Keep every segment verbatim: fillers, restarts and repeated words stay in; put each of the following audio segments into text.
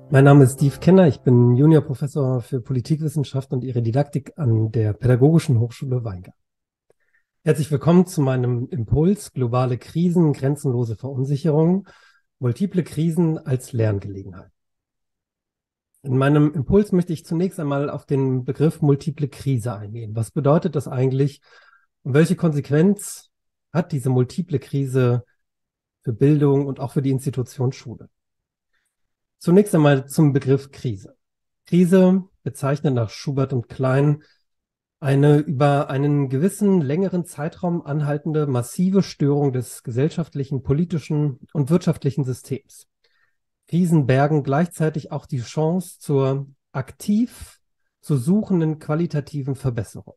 Mein Name ist Steve Kenner, ich bin Juniorprofessor für Politikwissenschaft und ihre Didaktik an der Pädagogischen Hochschule Weingarten. Herzlich willkommen zu meinem Impuls Globale Krisen, grenzenlose Verunsicherung, multiple Krisen als Lerngelegenheit. In meinem Impuls möchte ich zunächst einmal auf den Begriff multiple Krise eingehen. Was bedeutet das eigentlich und welche Konsequenz hat diese multiple Krise für Bildung und auch für die Institution Schule? Zunächst einmal zum Begriff Krise. Krise bezeichnet nach Schubert und Klein eine über einen gewissen längeren Zeitraum anhaltende massive Störung des gesellschaftlichen, politischen und wirtschaftlichen Systems. Krisen bergen gleichzeitig auch die Chance zur aktiv zu suchenden qualitativen Verbesserung.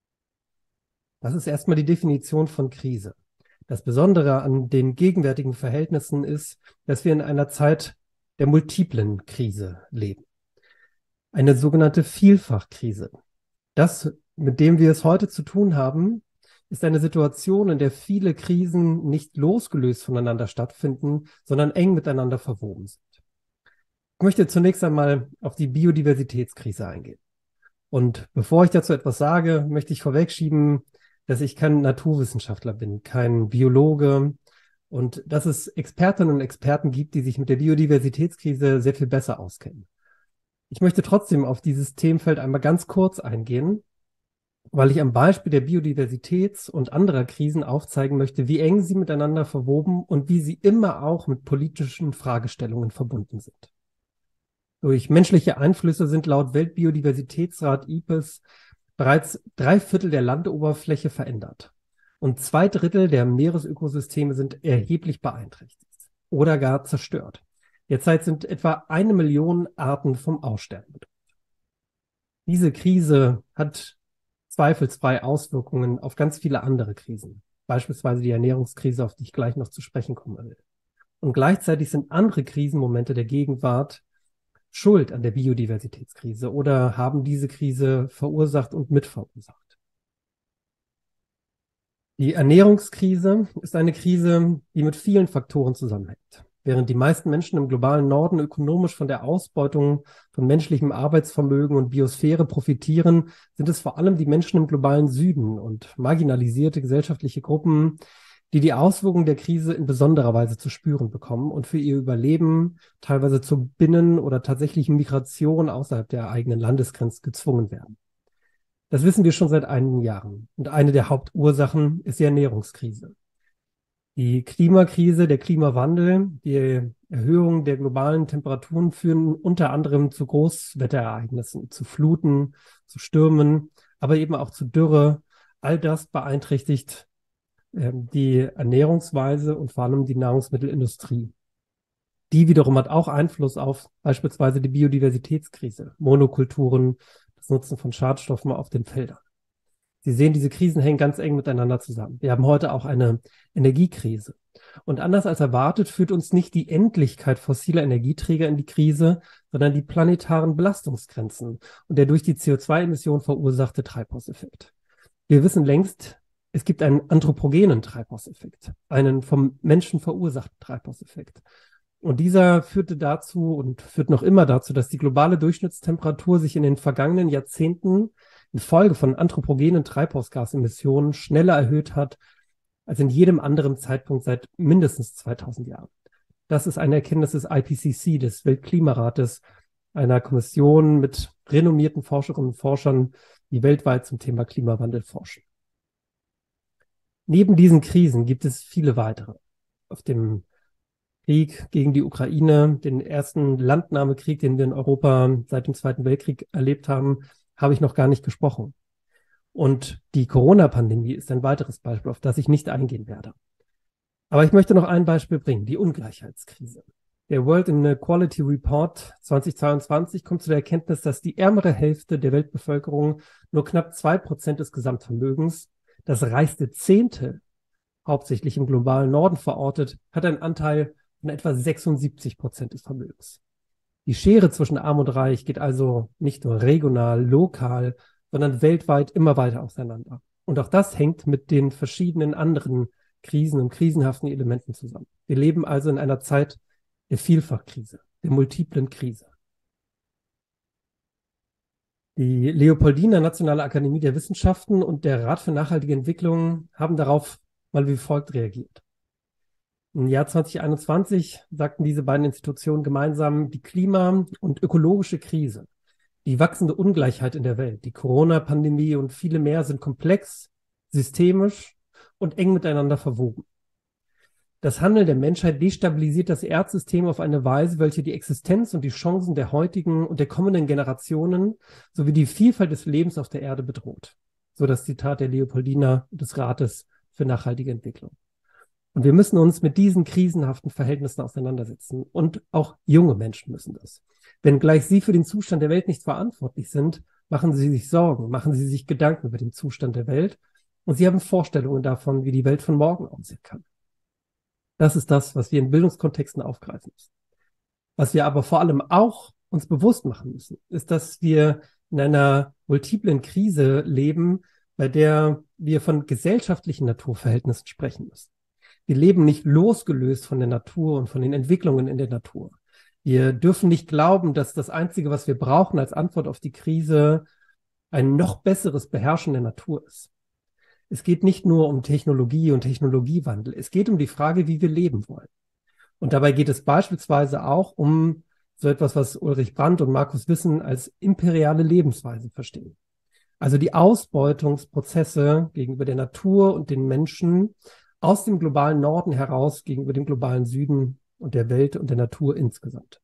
Das ist erstmal die Definition von Krise. Das Besondere an den gegenwärtigen Verhältnissen ist, dass wir in einer Zeit der multiplen Krise leben. Eine sogenannte Vielfachkrise. Das, mit dem wir es heute zu tun haben, ist eine Situation, in der viele Krisen nicht losgelöst voneinander stattfinden, sondern eng miteinander verwoben sind. Ich möchte zunächst einmal auf die Biodiversitätskrise eingehen. Und bevor ich dazu etwas sage, möchte ich vorwegschieben, dass ich kein Naturwissenschaftler bin, kein Biologe, und dass es Expertinnen und Experten gibt, die sich mit der Biodiversitätskrise sehr viel besser auskennen. Ich möchte trotzdem auf dieses Themenfeld einmal ganz kurz eingehen, weil ich am Beispiel der Biodiversitäts- und anderer Krisen aufzeigen möchte, wie eng sie miteinander verwoben und wie sie immer auch mit politischen Fragestellungen verbunden sind. Durch menschliche Einflüsse sind laut Weltbiodiversitätsrat I P B E S bereits drei Viertel der Landoberfläche verändert. Und zwei Drittel der Meeresökosysteme sind erheblich beeinträchtigt oder gar zerstört. Derzeit sind etwa eine Million Arten vom Aussterben bedroht. Diese Krise hat zweifelsfrei Auswirkungen auf ganz viele andere Krisen, beispielsweise die Ernährungskrise, auf die ich gleich noch zu sprechen kommen will. Und gleichzeitig sind andere Krisenmomente der Gegenwart schuld an der Biodiversitätskrise oder haben diese Krise verursacht und mitverursacht. Die Ernährungskrise ist eine Krise, die mit vielen Faktoren zusammenhängt. Während die meisten Menschen im globalen Norden ökonomisch von der Ausbeutung von menschlichem Arbeitsvermögen und Biosphäre profitieren, sind es vor allem die Menschen im globalen Süden und marginalisierte gesellschaftliche Gruppen, die die Auswirkungen der Krise in besonderer Weise zu spüren bekommen und für ihr Überleben teilweise zur Binnen- oder tatsächlichen Migration außerhalb der eigenen Landesgrenzen gezwungen werden. Das wissen wir schon seit einigen Jahren. Und eine der Hauptursachen ist die Ernährungskrise. Die Klimakrise, der Klimawandel, die Erhöhung der globalen Temperaturen führen unter anderem zu Großwetterereignissen, zu Fluten, zu Stürmen, aber eben auch zu Dürre. All das beeinträchtigt äh, die Ernährungsweise und vor allem die Nahrungsmittelindustrie. Die wiederum hat auch Einfluss auf beispielsweise die Biodiversitätskrise, Monokulturen, das Nutzen von Schadstoffen auf den Feldern. Sie sehen, diese Krisen hängen ganz eng miteinander zusammen. Wir haben heute auch eine Energiekrise. Und anders als erwartet führt uns nicht die Endlichkeit fossiler Energieträger in die Krise, sondern die planetaren Belastungsgrenzen und der durch die C O zwei Emission verursachte Treibhauseffekt. Wir wissen längst, es gibt einen anthropogenen Treibhauseffekt, einen vom Menschen verursachten Treibhauseffekt. Und dieser führte dazu und führt noch immer dazu, dass die globale Durchschnittstemperatur sich in den vergangenen Jahrzehnten infolge von anthropogenen Treibhausgasemissionen schneller erhöht hat als in jedem anderen Zeitpunkt seit mindestens zweitausend Jahren. Das ist eine Erkenntnis des I P C C, des Weltklimarates, einer Kommission mit renommierten Forscherinnen und Forschern, die weltweit zum Thema Klimawandel forschen. Neben diesen Krisen gibt es viele weitere. Auf dem Krieg gegen die Ukraine, den ersten Landnahmekrieg, den wir in Europa seit dem Zweiten Weltkrieg erlebt haben, habe ich noch gar nicht gesprochen. Und die Corona-Pandemie ist ein weiteres Beispiel, auf das ich nicht eingehen werde. Aber ich möchte noch ein Beispiel bringen, die Ungleichheitskrise. Der World Inequality Report zweitausendzweiundzwanzig kommt zu der Erkenntnis, dass die ärmere Hälfte der Weltbevölkerung nur knapp zwei Prozent des Gesamtvermögens, das reichste Zehntel, hauptsächlich im globalen Norden verortet, hat einen Anteil von etwa sechsundsiebzig Prozent des Vermögens. Die Schere zwischen Arm und Reich geht also nicht nur regional, lokal, sondern weltweit immer weiter auseinander. Und auch das hängt mit den verschiedenen anderen Krisen und krisenhaften Elementen zusammen. Wir leben also in einer Zeit der Vielfachkrise, der multiplen Krise. Die Leopoldiner Nationale Akademie der Wissenschaften und der Rat für nachhaltige Entwicklung haben darauf mal wie folgt reagiert. Im Jahr zwanzig einundzwanzig sagten diese beiden Institutionen gemeinsam, die Klima- und ökologische Krise, die wachsende Ungleichheit in der Welt, die Corona-Pandemie und viele mehr sind komplex, systemisch und eng miteinander verwoben. Das Handeln der Menschheit destabilisiert das Erdsystem auf eine Weise, welche die Existenz und die Chancen der heutigen und der kommenden Generationen sowie die Vielfalt des Lebens auf der Erde bedroht. So das Zitat der Leopoldiner des Rates für nachhaltige Entwicklung. Und wir müssen uns mit diesen krisenhaften Verhältnissen auseinandersetzen. Und auch junge Menschen müssen das. Wenngleich sie für den Zustand der Welt nicht verantwortlich sind, machen sie sich Sorgen, machen sie sich Gedanken über den Zustand der Welt. Und sie haben Vorstellungen davon, wie die Welt von morgen aussehen kann. Das ist das, was wir in Bildungskontexten aufgreifen müssen. Was wir aber vor allem auch uns bewusst machen müssen, ist, dass wir in einer multiplen Krise leben, bei der wir von gesellschaftlichen Naturverhältnissen sprechen müssen. Wir leben nicht losgelöst von der Natur und von den Entwicklungen in der Natur. Wir dürfen nicht glauben, dass das Einzige, was wir brauchen als Antwort auf die Krise, ein noch besseres Beherrschen der Natur ist. Es geht nicht nur um Technologie und Technologiewandel. Es geht um die Frage, wie wir leben wollen. Und dabei geht es beispielsweise auch um so etwas, was Ulrich Brandt und Markus Wissen als imperiale Lebensweise verstehen. Also die Ausbeutungsprozesse gegenüber der Natur und den Menschen aus dem globalen Norden heraus gegenüber dem globalen Süden und der Welt und der Natur insgesamt.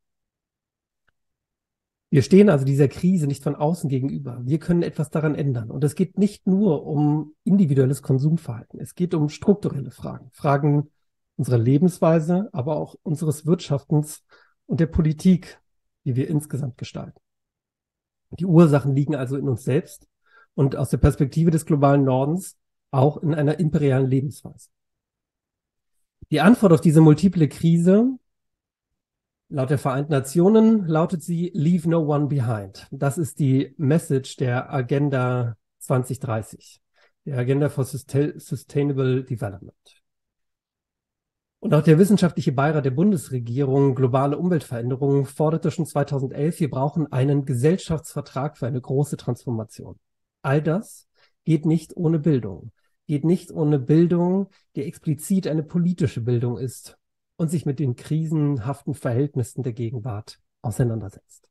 Wir stehen also dieser Krise nicht von außen gegenüber. Wir können etwas daran ändern. Und es geht nicht nur um individuelles Konsumverhalten. Es geht um strukturelle Fragen. Fragen unserer Lebensweise, aber auch unseres Wirtschaftens und der Politik, die wir insgesamt gestalten. Die Ursachen liegen also in uns selbst und aus der Perspektive des globalen Nordens auch in einer imperialen Lebensweise. Die Antwort auf diese multiple Krise laut der Vereinten Nationen lautet sie Leave no one behind. Das ist die Message der Agenda zwanzig dreißig, der Agenda for Sustainable Development. Und auch der wissenschaftliche Beirat der Bundesregierung Globale Umweltveränderungen forderte schon zweitausendelf, wir brauchen einen Gesellschaftsvertrag für eine große Transformation. All das geht nicht ohne Bildung, geht nicht ohne Bildung, die explizit eine politische Bildung ist und sich mit den krisenhaften Verhältnissen der Gegenwart auseinandersetzt.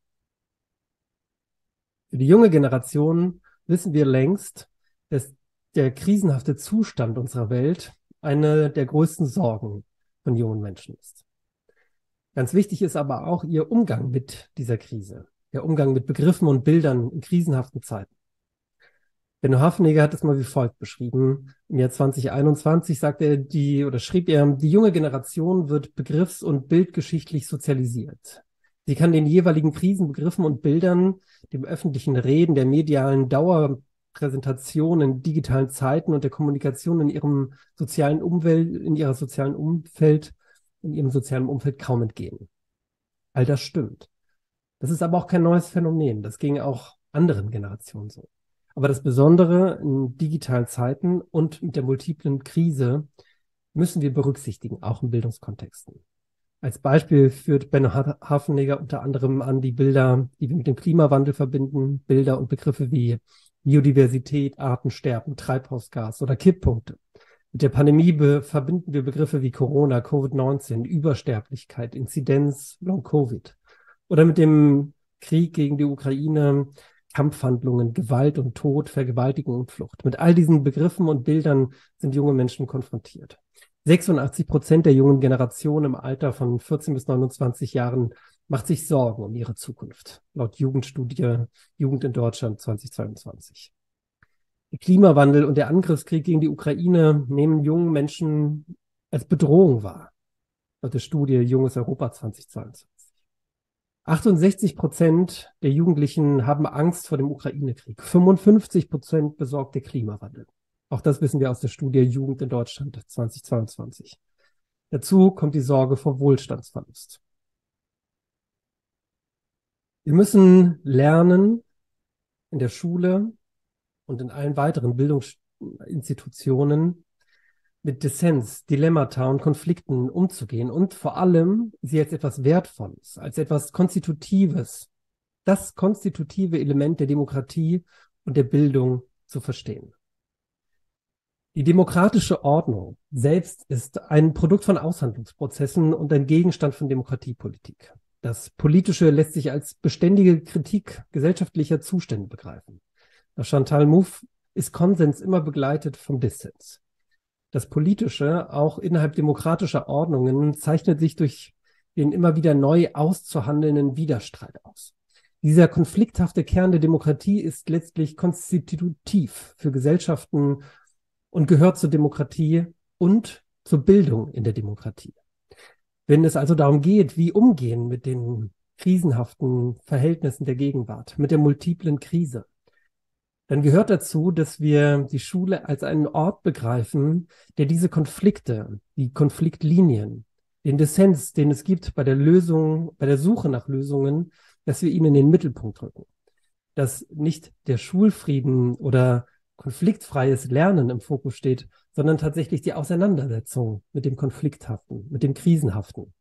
Für die junge Generation wissen wir längst, dass der krisenhafte Zustand unserer Welt eine der größten Sorgen von jungen Menschen ist. Ganz wichtig ist aber auch ihr Umgang mit dieser Krise, der Umgang mit Begriffen und Bildern in krisenhaften Zeiten. Benno Hafenegger hat es mal wie folgt beschrieben. Im Jahr zwanzig einundzwanzig sagt er, die, oder schrieb er, die junge Generation wird begriffs- und bildgeschichtlich sozialisiert. Sie kann den jeweiligen Krisenbegriffen und Bildern, dem öffentlichen Reden, der medialen Dauerpräsentation in digitalen Zeiten und der Kommunikation in ihrem sozialen Umwelt, in ihrer sozialen Umfeld, in ihrem sozialen Umfeld kaum entgehen. All das stimmt. Das ist aber auch kein neues Phänomen. Das ging auch anderen Generationen so. Aber das Besondere in digitalen Zeiten und mit der multiplen Krise müssen wir berücksichtigen, auch in Bildungskontexten. Als Beispiel führt Benno Hafenegger unter anderem an die Bilder, die wir mit dem Klimawandel verbinden, Bilder und Begriffe wie Biodiversität, Artensterben, Treibhausgas oder Kipppunkte. Mit der Pandemie verbinden wir Begriffe wie Corona, Covid neunzehn, Übersterblichkeit, Inzidenz, Long-Covid. Oder mit dem Krieg gegen die Ukraine, Kampfhandlungen, Gewalt und Tod, Vergewaltigung und Flucht. Mit all diesen Begriffen und Bildern sind junge Menschen konfrontiert. sechsundachtzig Prozent der jungen Generation im Alter von vierzehn bis neunundzwanzig Jahren macht sich Sorgen um ihre Zukunft, laut Jugendstudie Jugend in Deutschland zweitausendzweiundzwanzig. Der Klimawandel und der Angriffskrieg gegen die Ukraine nehmen jungen Menschen als Bedrohung wahr, laut der Studie Junges Europa zweitausendzweiundzwanzig. achtundsechzig Prozent der Jugendlichen haben Angst vor dem Ukraine-Krieg. fünfundfünfzig Prozent besorgt der Klimawandel. Auch das wissen wir aus der Studie Jugend in Deutschland zweitausendzweiundzwanzig. Dazu kommt die Sorge vor Wohlstandsverlust. Wir müssen lernen, in der Schule und in allen weiteren Bildungsinstitutionen mit Dissens, Dilemmata und Konflikten umzugehen und vor allem sie als etwas Wertvolles, als etwas Konstitutives das konstitutive Element der Demokratie und der Bildung zu verstehen. Die demokratische Ordnung selbst ist ein Produkt von Aushandlungsprozessen und ein Gegenstand von Demokratiepolitik. Das Politische lässt sich als beständige Kritik gesellschaftlicher Zustände begreifen. Nach Chantal Mouffe ist Konsens immer begleitet vom Dissens. Das Politische, auch innerhalb demokratischer Ordnungen, zeichnet sich durch den immer wieder neu auszuhandelnden Widerstreit aus. Dieser konflikthafte Kern der Demokratie ist letztlich konstitutiv für Gesellschaften und gehört zur Demokratie und zur Bildung in der Demokratie. Wenn es also darum geht, wie umgehen mit den krisenhaften Verhältnissen der Gegenwart, mit der multiplen Krise, dann gehört dazu, dass wir die Schule als einen Ort begreifen, der diese Konflikte, die Konfliktlinien, den Dissens, den es gibt bei der Lösung, bei der Suche nach Lösungen, dass wir ihn in den Mittelpunkt rücken. Dass nicht der Schulfrieden oder konfliktfreies Lernen im Fokus steht, sondern tatsächlich die Auseinandersetzung mit dem Konflikthaften, mit dem Krisenhaften.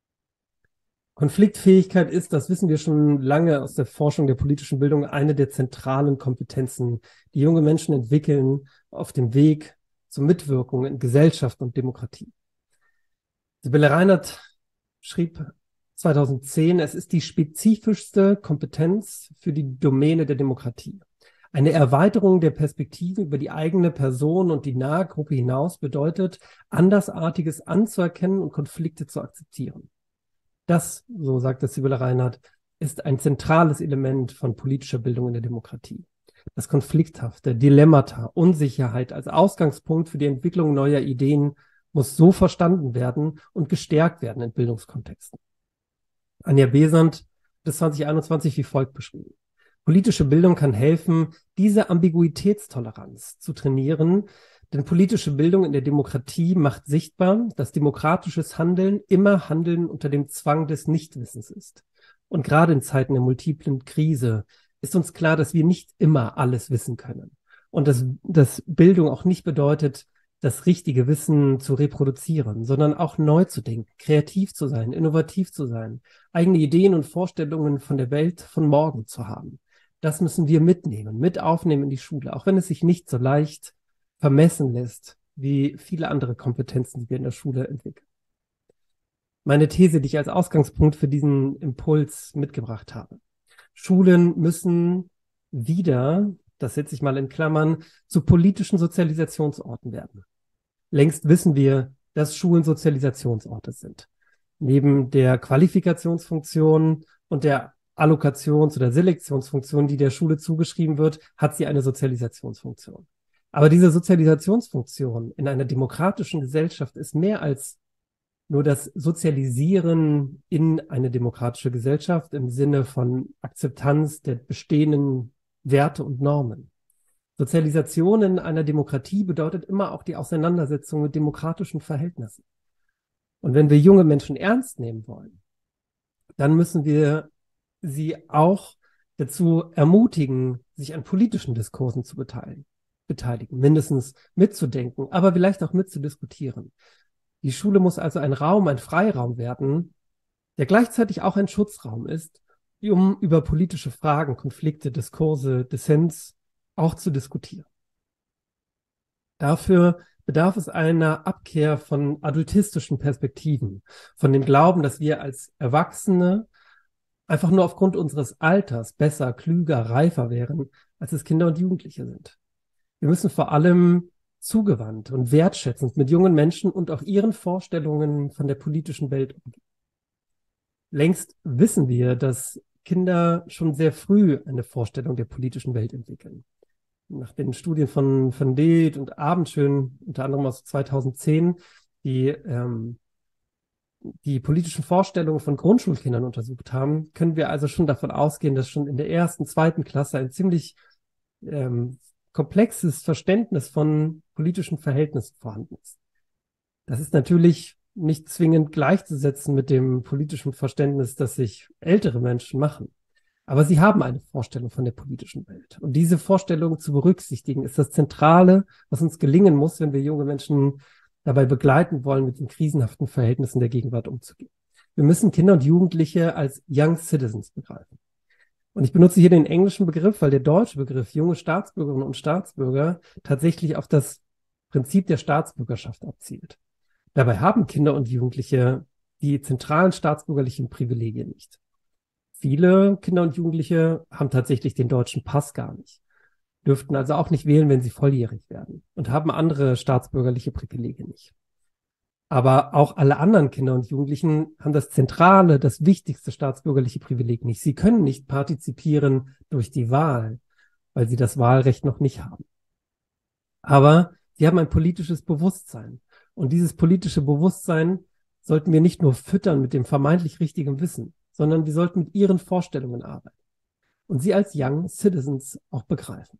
Konfliktfähigkeit ist, das wissen wir schon lange aus der Forschung der politischen Bildung, eine der zentralen Kompetenzen, die junge Menschen entwickeln auf dem Weg zur Mitwirkung in Gesellschaft und Demokratie. Sibylle Reinert schrieb zweitausendzehn, es ist die spezifischste Kompetenz für die Domäne der Demokratie. Eine Erweiterung der Perspektive über die eigene Person und die nahe Gruppe hinaus bedeutet, Andersartiges anzuerkennen und Konflikte zu akzeptieren. Das, so sagt es Sibylle Reinert, ist ein zentrales Element von politischer Bildung in der Demokratie. Das Konflikthafte, Dilemmata, Unsicherheit als Ausgangspunkt für die Entwicklung neuer Ideen muss so verstanden werden und gestärkt werden in Bildungskontexten. Anja Besant hat es zwanzig einundzwanzig wie folgt beschrieben. Politische Bildung kann helfen, diese Ambiguitätstoleranz zu trainieren, denn politische Bildung in der Demokratie macht sichtbar, dass demokratisches Handeln immer Handeln unter dem Zwang des Nichtwissens ist. Und gerade in Zeiten der multiplen Krise ist uns klar, dass wir nicht immer alles wissen können. Und dass, dass Bildung auch nicht bedeutet, das richtige Wissen zu reproduzieren, sondern auch neu zu denken, kreativ zu sein, innovativ zu sein, eigene Ideen und Vorstellungen von der Welt von morgen zu haben. Das müssen wir mitnehmen, mit aufnehmen in die Schule, auch wenn es sich nicht so leicht vermessen lässt, wie viele andere Kompetenzen, die wir in der Schule entwickeln. Meine These, die ich als Ausgangspunkt für diesen Impuls mitgebracht habe. Schulen müssen wieder, das setze ich mal in Klammern, zu politischen Sozialisationsorten werden. Längst wissen wir, dass Schulen Sozialisationsorte sind. Neben der Qualifikationsfunktion und der Allokations- oder Selektionsfunktion, die der Schule zugeschrieben wird, hat sie eine Sozialisationsfunktion. Aber diese Sozialisationsfunktion in einer demokratischen Gesellschaft ist mehr als nur das Sozialisieren in eine demokratische Gesellschaft im Sinne von Akzeptanz der bestehenden Werte und Normen. Sozialisation in einer Demokratie bedeutet immer auch die Auseinandersetzung mit demokratischen Verhältnissen. Und wenn wir junge Menschen ernst nehmen wollen, dann müssen wir sie auch dazu ermutigen, sich an politischen Diskursen zu beteiligen. beteiligen, mindestens mitzudenken, aber vielleicht auch mitzudiskutieren. Die Schule muss also ein Raum, ein Freiraum werden, der gleichzeitig auch ein Schutzraum ist, um über politische Fragen, Konflikte, Diskurse, Dissens auch zu diskutieren. Dafür bedarf es einer Abkehr von adultistischen Perspektiven, von dem Glauben, dass wir als Erwachsene einfach nur aufgrund unseres Alters besser, klüger, reifer wären, als es Kinder und Jugendliche sind. Wir müssen vor allem zugewandt und wertschätzend mit jungen Menschen und auch ihren Vorstellungen von der politischen Welt umgehen. Längst wissen wir, dass Kinder schon sehr früh eine Vorstellung der politischen Welt entwickeln. Nach den Studien von Van Delt und Abendschön, unter anderem aus zweitausendzehn, die ähm, die politischen Vorstellungen von Grundschulkindern untersucht haben, können wir also schon davon ausgehen, dass schon in der ersten, zweiten Klasse ein ziemlich ähm, komplexes Verständnis von politischen Verhältnissen vorhanden ist. Das ist natürlich nicht zwingend gleichzusetzen mit dem politischen Verständnis, das sich ältere Menschen machen. Aber sie haben eine Vorstellung von der politischen Welt. Und diese Vorstellung zu berücksichtigen, ist das Zentrale, was uns gelingen muss, wenn wir junge Menschen dabei begleiten wollen, mit den krisenhaften Verhältnissen der Gegenwart umzugehen. Wir müssen Kinder und Jugendliche als Young Citizens begreifen. Und ich benutze hier den englischen Begriff, weil der deutsche Begriff junge Staatsbürgerinnen und Staatsbürger tatsächlich auf das Prinzip der Staatsbürgerschaft abzielt. Dabei haben Kinder und Jugendliche die zentralen staatsbürgerlichen Privilegien nicht. Viele Kinder und Jugendliche haben tatsächlich den deutschen Pass gar nicht, dürften also auch nicht wählen, wenn sie volljährig werden und haben andere staatsbürgerliche Privilegien nicht. Aber auch alle anderen Kinder und Jugendlichen haben das zentrale, das wichtigste staatsbürgerliche Privileg nicht. Sie können nicht partizipieren durch die Wahl, weil sie das Wahlrecht noch nicht haben. Aber sie haben ein politisches Bewusstsein. Und dieses politische Bewusstsein sollten wir nicht nur füttern mit dem vermeintlich richtigen Wissen, sondern wir sollten mit ihren Vorstellungen arbeiten und sie als Young Citizens auch begreifen.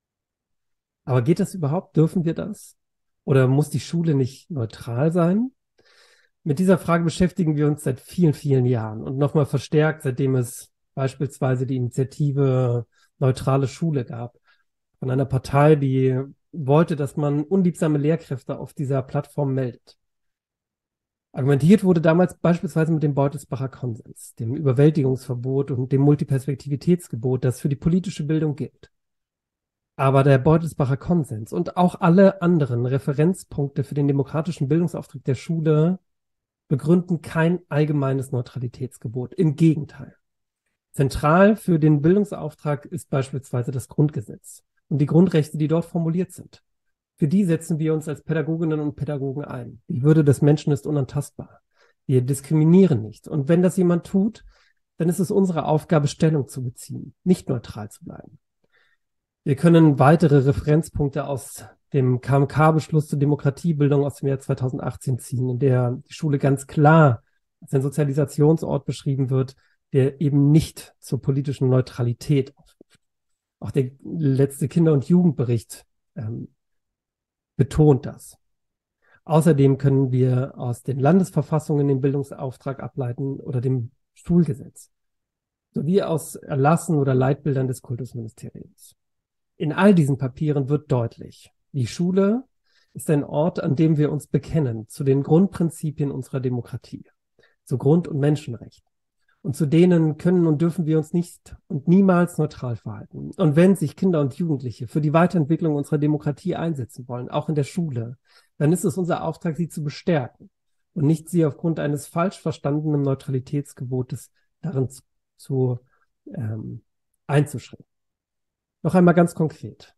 Aber geht das überhaupt? Dürfen wir das? Oder muss die Schule nicht neutral sein? Mit dieser Frage beschäftigen wir uns seit vielen, vielen Jahren und nochmal verstärkt, seitdem es beispielsweise die Initiative Neutrale Schule gab, von einer Partei, die wollte, dass man unliebsame Lehrkräfte auf dieser Plattform meldet. Argumentiert wurde damals beispielsweise mit dem Beutelsbacher Konsens, dem Überwältigungsverbot und dem Multiperspektivitätsgebot, das für die politische Bildung gilt. Aber der Beutelsbacher Konsens und auch alle anderen Referenzpunkte für den demokratischen Bildungsauftrag der Schule begründen kein allgemeines Neutralitätsgebot. Im Gegenteil. Zentral für den Bildungsauftrag ist beispielsweise das Grundgesetz und die Grundrechte, die dort formuliert sind. Für die setzen wir uns als Pädagoginnen und Pädagogen ein. Die Würde des Menschen ist unantastbar. Wir diskriminieren nicht. Und wenn das jemand tut, dann ist es unsere Aufgabe, Stellung zu beziehen, nicht neutral zu bleiben. Wir können weitere Referenzpunkte aus dem K M K-Beschluss zur Demokratiebildung aus dem Jahr zweitausendachtzehn ziehen, in der die Schule ganz klar als ein Sozialisationsort beschrieben wird, der eben nicht zur politischen Neutralität aufruft. Auch der letzte Kinder- und Jugendbericht ähm, betont das. Außerdem können wir aus den Landesverfassungen den Bildungsauftrag ableiten oder dem Schulgesetz, sowie aus Erlassen oder Leitbildern des Kultusministeriums. In all diesen Papieren wird deutlich, die Schule ist ein Ort, an dem wir uns bekennen zu den Grundprinzipien unserer Demokratie, zu Grund- und Menschenrechten. Und zu denen können und dürfen wir uns nicht und niemals neutral verhalten. Und wenn sich Kinder und Jugendliche für die Weiterentwicklung unserer Demokratie einsetzen wollen, auch in der Schule, dann ist es unser Auftrag, sie zu bestärken und nicht sie aufgrund eines falsch verstandenen Neutralitätsgebotes darin zu, zu ähm, einzuschränken. Noch einmal ganz konkret.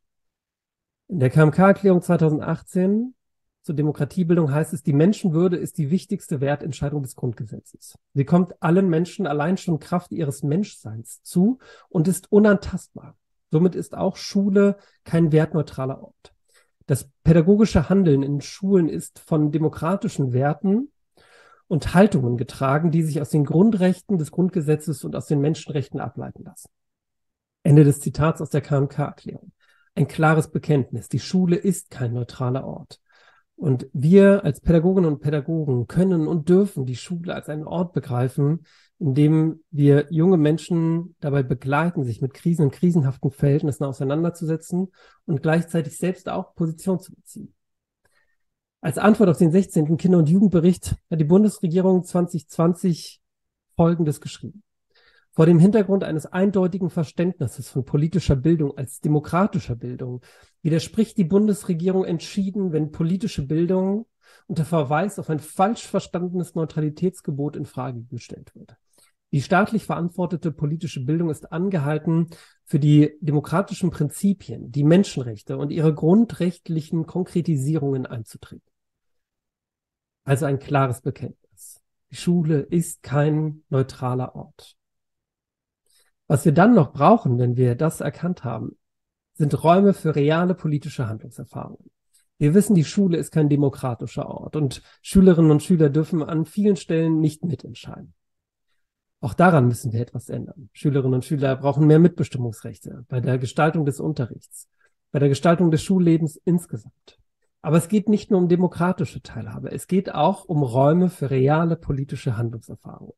In der K M K-Erklärung zweitausendachtzehn zur Demokratiebildung heißt es, die Menschenwürde ist die wichtigste Wertentscheidung des Grundgesetzes. Sie kommt allen Menschen allein schon Kraft ihres Menschseins zu und ist unantastbar. Somit ist auch Schule kein wertneutraler Ort. Das pädagogische Handeln in Schulen ist von demokratischen Werten und Haltungen getragen, die sich aus den Grundrechten des Grundgesetzes und aus den Menschenrechten ableiten lassen. Ende des Zitats aus der K M K-Erklärung. Ein klares Bekenntnis. Die Schule ist kein neutraler Ort. Und wir als Pädagoginnen und Pädagogen können und dürfen die Schule als einen Ort begreifen, in dem wir junge Menschen dabei begleiten, sich mit Krisen und krisenhaften Verhältnissen auseinanderzusetzen und gleichzeitig selbst auch Position zu beziehen. Als Antwort auf den sechzehnten Kinder- und Jugendbericht hat die Bundesregierung zwanzig zwanzig Folgendes geschrieben. Vor dem Hintergrund eines eindeutigen Verständnisses von politischer Bildung als demokratischer Bildung widerspricht die Bundesregierung entschieden, wenn politische Bildung unter Verweis auf ein falsch verstandenes Neutralitätsgebot in Frage gestellt wird. Die staatlich verantwortete politische Bildung ist angehalten, für die demokratischen Prinzipien, die Menschenrechte und ihre grundrechtlichen Konkretisierungen einzutreten. Also ein klares Bekenntnis. Die Schule ist kein neutraler Ort. Was wir dann noch brauchen, wenn wir das erkannt haben, sind Räume für reale politische Handlungserfahrungen. Wir wissen, die Schule ist kein demokratischer Ort und Schülerinnen und Schüler dürfen an vielen Stellen nicht mitentscheiden. Auch daran müssen wir etwas ändern. Schülerinnen und Schüler brauchen mehr Mitbestimmungsrechte bei der Gestaltung des Unterrichts, bei der Gestaltung des Schullebens insgesamt. Aber es geht nicht nur um demokratische Teilhabe, es geht auch um Räume für reale politische Handlungserfahrungen.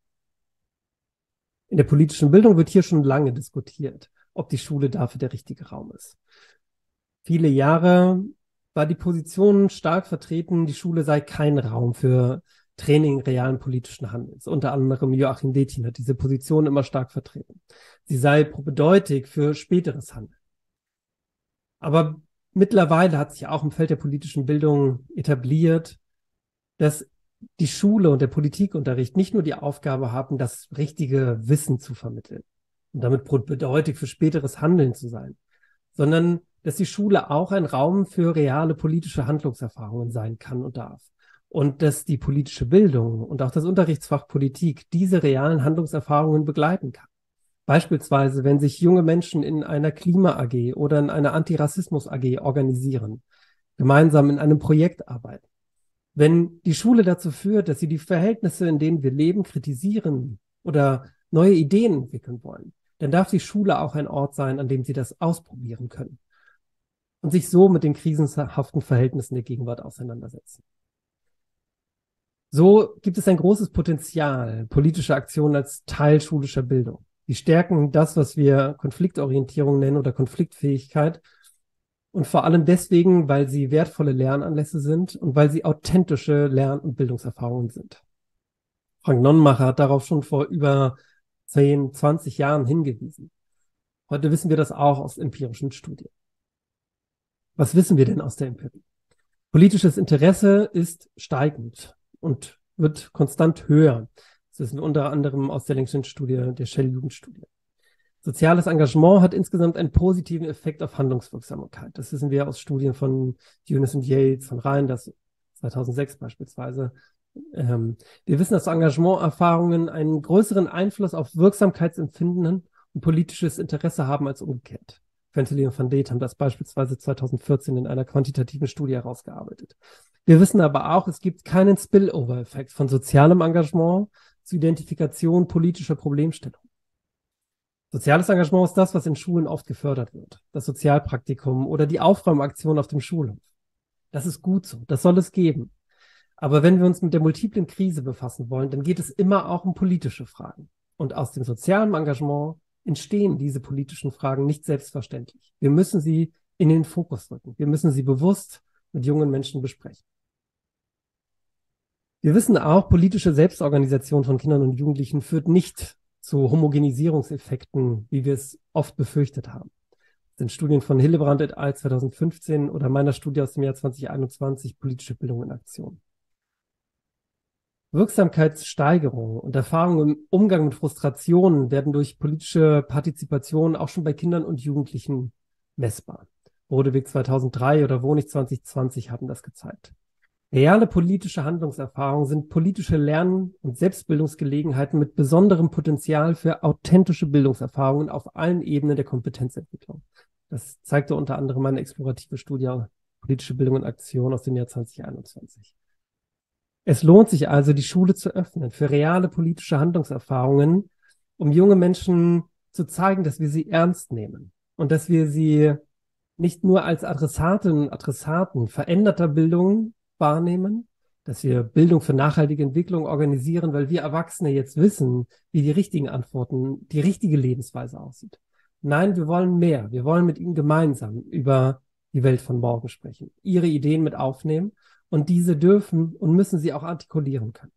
In der politischen Bildung wird hier schon lange diskutiert, ob die Schule dafür der richtige Raum ist. Viele Jahre war die Position stark vertreten, die Schule sei kein Raum für Training realen politischen Handelns. Unter anderem Joachim Detjen hat diese Position immer stark vertreten. Sie sei propedeutig für späteres Handeln. Aber mittlerweile hat sich auch im Feld der politischen Bildung etabliert, dass die Schule und der Politikunterricht nicht nur die Aufgabe haben, das richtige Wissen zu vermitteln und damit propedeutig für späteres Handeln zu sein, sondern dass die Schule auch ein Raum für reale politische Handlungserfahrungen sein kann und darf. Und dass die politische Bildung und auch das Unterrichtsfach Politik diese realen Handlungserfahrungen begleiten kann. Beispielsweise, wenn sich junge Menschen in einer Klima-A G oder in einer Antirassismus-A G organisieren, gemeinsam in einem Projekt arbeiten. Wenn die Schule dazu führt, dass sie die Verhältnisse, in denen wir leben, kritisieren oder neue Ideen entwickeln wollen, dann darf die Schule auch ein Ort sein, an dem sie das ausprobieren können und sich so mit den krisenhaften Verhältnissen der Gegenwart auseinandersetzen. So gibt es ein großes Potenzial, politische Aktionen als Teil schulischer Bildung. Die stärken das, was wir Konfliktorientierung nennen oder Konfliktfähigkeit. Und vor allem deswegen, weil sie wertvolle Lernanlässe sind und weil sie authentische Lern- und Bildungserfahrungen sind. Frank Nonnenmacher hat darauf schon vor über zehn, zwanzig Jahren hingewiesen. Heute wissen wir das auch aus empirischen Studien. Was wissen wir denn aus der Empirie? Politisches Interesse ist steigend und wird konstant höher. Das wissen wir unter anderem aus der längsten Studie, der Shell-Jugendstudie. Soziales Engagement hat insgesamt einen positiven Effekt auf Handlungswirksamkeit. Das wissen wir aus Studien von Eunice und Yates, von Reinders zweitausendsechs beispielsweise. Ähm, wir wissen, dass Engagementerfahrungen einen größeren Einfluss auf Wirksamkeitsempfinden und politisches Interesse haben als umgekehrt. Ventily und Van Deth haben das beispielsweise zweitausendvierzehn in einer quantitativen Studie herausgearbeitet. Wir wissen aber auch, es gibt keinen Spillover-Effekt von sozialem Engagement zur Identifikation politischer Problemstellungen. Soziales Engagement ist das, was in Schulen oft gefördert wird. Das Sozialpraktikum oder die Aufräumaktion auf dem Schulhof. Das ist gut so, das soll es geben. Aber wenn wir uns mit der multiplen Krise befassen wollen, dann geht es immer auch um politische Fragen. Und aus dem sozialen Engagement entstehen diese politischen Fragen nicht selbstverständlich. Wir müssen sie in den Fokus rücken. Wir müssen sie bewusst mit jungen Menschen besprechen. Wir wissen auch, politische Selbstorganisation von Kindern und Jugendlichen führt nicht zu Homogenisierungseffekten, wie wir es oft befürchtet haben. Das sind Studien von Hillebrand et al. zweitausendfünfzehn oder meiner Studie aus dem Jahr zweitausendeinundzwanzig, Politische Bildung in Aktion. Wirksamkeitssteigerung und Erfahrungen im Umgang mit Frustrationen werden durch politische Partizipation auch schon bei Kindern und Jugendlichen messbar. Rodewig zweitausenddrei oder Wonig zweitausendzwanzig haben das gezeigt. Reale politische Handlungserfahrungen sind politische Lern- und Selbstbildungsgelegenheiten mit besonderem Potenzial für authentische Bildungserfahrungen auf allen Ebenen der Kompetenzentwicklung. Das zeigte unter anderem eine explorative Studie Politische Bildung in Aktion aus dem Jahr zweitausendeinundzwanzig. Es lohnt sich also, die Schule zu öffnen für reale politische Handlungserfahrungen, um junge Menschen zu zeigen, dass wir sie ernst nehmen und dass wir sie nicht nur als Adressatinnen und Adressaten veränderter Bildung wahrnehmen, dass wir Bildung für nachhaltige Entwicklung organisieren, weil wir Erwachsene jetzt wissen, wie die richtigen Antworten, die richtige Lebensweise aussieht. Nein, wir wollen mehr. Wir wollen mit ihnen gemeinsam über die Welt von morgen sprechen, ihre Ideen mit aufnehmen und diese dürfen und müssen sie auch artikulieren können.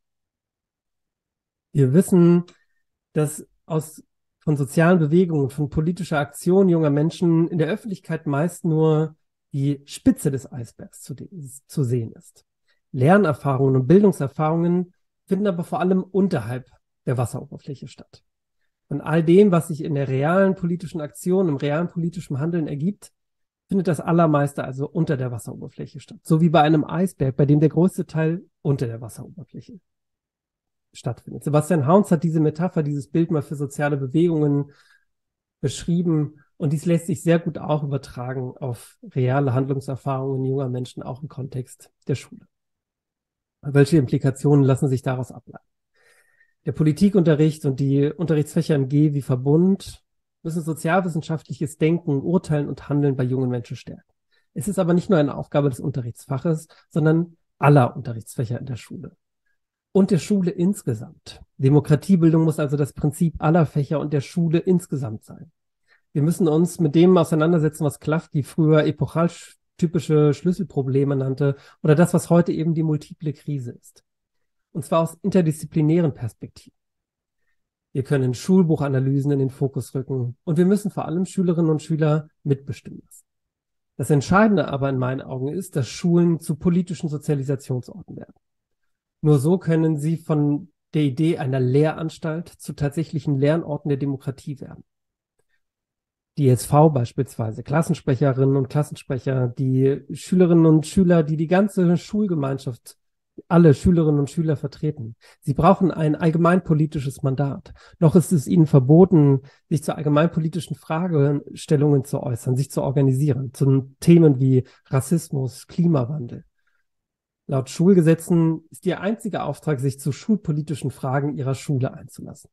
Wir wissen, dass aus von sozialen Bewegungen, von politischer Aktion junger Menschen in der Öffentlichkeit meist nur die Spitze des Eisbergs zu, zu sehen ist. Lernerfahrungen und Bildungserfahrungen finden aber vor allem unterhalb der Wasseroberfläche statt. Von all dem, was sich in der realen politischen Aktion, im realen politischen Handeln ergibt, findet das Allermeiste also unter der Wasseroberfläche statt. So wie bei einem Eisberg, bei dem der größte Teil unter der Wasseroberfläche stattfindet. Sebastian Hauns hat diese Metapher, dieses Bild mal für soziale Bewegungen beschrieben. Und dies lässt sich sehr gut auch übertragen auf reale Handlungserfahrungen junger Menschen, auch im Kontext der Schule. Welche Implikationen lassen sich daraus ableiten? Der Politikunterricht und die Unterrichtsfächer im G wie Verbund müssen sozialwissenschaftliches Denken, Urteilen und Handeln bei jungen Menschen stärken. Es ist aber nicht nur eine Aufgabe des Unterrichtsfaches, sondern aller Unterrichtsfächer in der Schule. Und der Schule insgesamt. Demokratiebildung muss also das Prinzip aller Fächer und der Schule insgesamt sein. Wir müssen uns mit dem auseinandersetzen, was Klafki früher epochaltypische Schlüsselprobleme nannte oder das, was heute eben die multiple Krise ist. und zwar aus interdisziplinären Perspektiven. Wir können Schulbuchanalysen in den Fokus rücken und wir müssen vor allem Schülerinnen und Schüler mitbestimmen lassen. Das Entscheidende aber in meinen Augen ist, dass Schulen zu politischen Sozialisationsorten werden. Nur so können sie von der Idee einer Lehranstalt zu tatsächlichen Lernorten der Demokratie werden. Die S V beispielsweise, Klassensprecherinnen und Klassensprecher, die Schülerinnen und Schüler, die die ganze Schulgemeinschaft, alle Schülerinnen und Schüler vertreten. Sie brauchen ein allgemeinpolitisches Mandat. Noch ist es ihnen verboten, sich zu allgemeinpolitischen Fragestellungen zu äußern, sich zu organisieren, zu Themen wie Rassismus, Klimawandel. Laut Schulgesetzen ist ihr einziger Auftrag, sich zu schulpolitischen Fragen ihrer Schule einzulassen.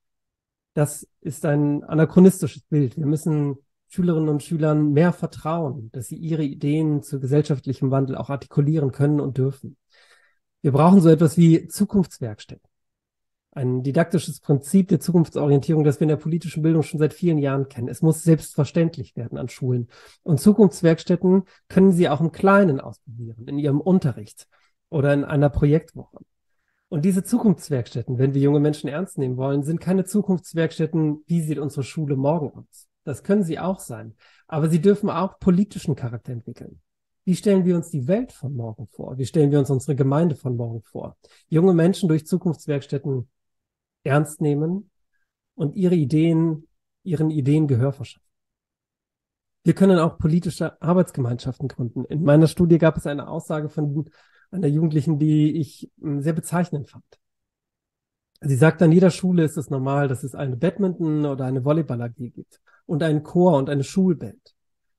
Das ist ein anachronistisches Bild. Wir müssen Schülerinnen und Schülern mehr vertrauen, dass sie ihre Ideen zu gesellschaftlichem Wandel auch artikulieren können und dürfen. Wir brauchen so etwas wie Zukunftswerkstätten. Ein didaktisches Prinzip der Zukunftsorientierung, das wir in der politischen Bildung schon seit vielen Jahren kennen. Es muss selbstverständlich werden an Schulen. Und Zukunftswerkstätten können Sie auch im Kleinen ausprobieren, in Ihrem Unterricht oder in einer Projektwoche. Und diese Zukunftswerkstätten, wenn wir junge Menschen ernst nehmen wollen, sind keine Zukunftswerkstätten, wie sieht unsere Schule morgen aus? Das können sie auch sein. Aber sie dürfen auch politischen Charakter entwickeln. Wie stellen wir uns die Welt von morgen vor? Wie stellen wir uns unsere Gemeinde von morgen vor? Junge Menschen durch Zukunftswerkstätten ernst nehmen und ihre Ideen, ihren Ideen Gehör verschaffen. Wir können auch politische Arbeitsgemeinschaften gründen. In meiner Studie gab es eine Aussage von einer Jugendlichen, die ich sehr bezeichnend fand. Sie sagt, an jeder Schule ist es normal, dass es eine Badminton- oder eine Volleyball-A G gibt und einen Chor und eine Schulband.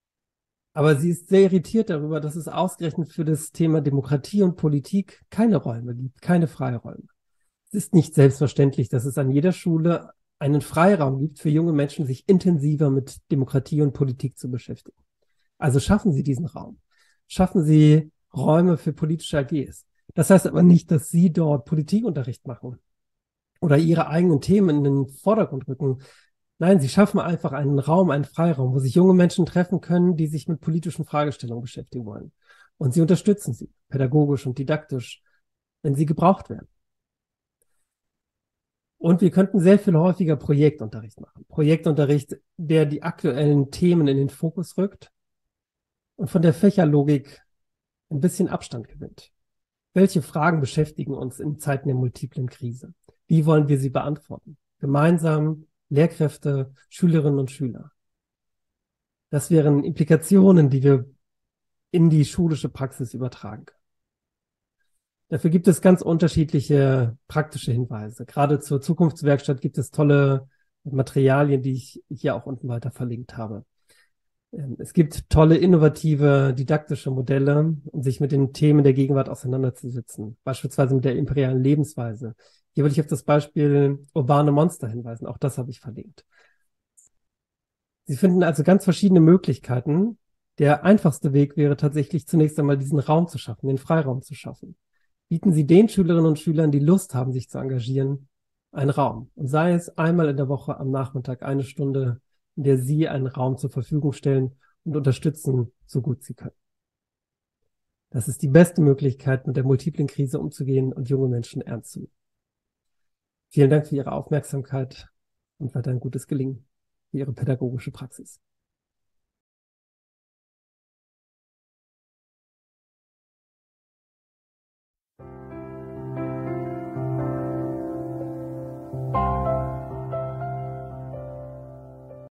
Aber sie ist sehr irritiert darüber, dass es ausgerechnet für das Thema Demokratie und Politik keine Räume gibt, keine Freiräume. Es ist nicht selbstverständlich, dass es an jeder Schule einen Freiraum gibt für junge Menschen, sich intensiver mit Demokratie und Politik zu beschäftigen. Also schaffen Sie diesen Raum. Schaffen Sie Räume für politische A Gs. Das heißt aber nicht, dass Sie dort Politikunterricht machen oder Ihre eigenen Themen in den Vordergrund rücken. Nein, Sie schaffen einfach einen Raum, einen Freiraum, wo sich junge Menschen treffen können, die sich mit politischen Fragestellungen beschäftigen wollen. Und Sie unterstützen sie, pädagogisch und didaktisch, wenn sie gebraucht werden. Und wir könnten sehr viel häufiger Projektunterricht machen. Projektunterricht, der die aktuellen Themen in den Fokus rückt und von der Fächerlogik ein bisschen Abstand gewinnt. Welche Fragen beschäftigen uns in Zeiten der multiplen Krise? Wie wollen wir sie beantworten? Gemeinsam, Lehrkräfte, Schülerinnen und Schüler. Das wären Implikationen, die wir in die schulische Praxis übertragen können. Dafür gibt es ganz unterschiedliche praktische Hinweise. Gerade zur Zukunftswerkstatt gibt es tolle Materialien, die ich hier auch unten weiter verlinkt habe. Es gibt tolle, innovative, didaktische Modelle, um sich mit den Themen der Gegenwart auseinanderzusetzen. Beispielsweise mit der imperialen Lebensweise. Hier will ich auf das Beispiel urbane Monster hinweisen. Auch das habe ich verlinkt. Sie finden also ganz verschiedene Möglichkeiten. Der einfachste Weg wäre tatsächlich zunächst einmal diesen Raum zu schaffen, den Freiraum zu schaffen. Bieten Sie den Schülerinnen und Schülern, die Lust haben, sich zu engagieren, einen Raum. Und sei es einmal in der Woche am Nachmittag eine Stunde, in der Sie einen Raum zur Verfügung stellen und unterstützen, so gut Sie können. Das ist die beste Möglichkeit, mit der multiplen Krise umzugehen und junge Menschen ernst zu nehmen. Vielen Dank für Ihre Aufmerksamkeit und weiter ein gutes Gelingen für Ihre pädagogische Praxis.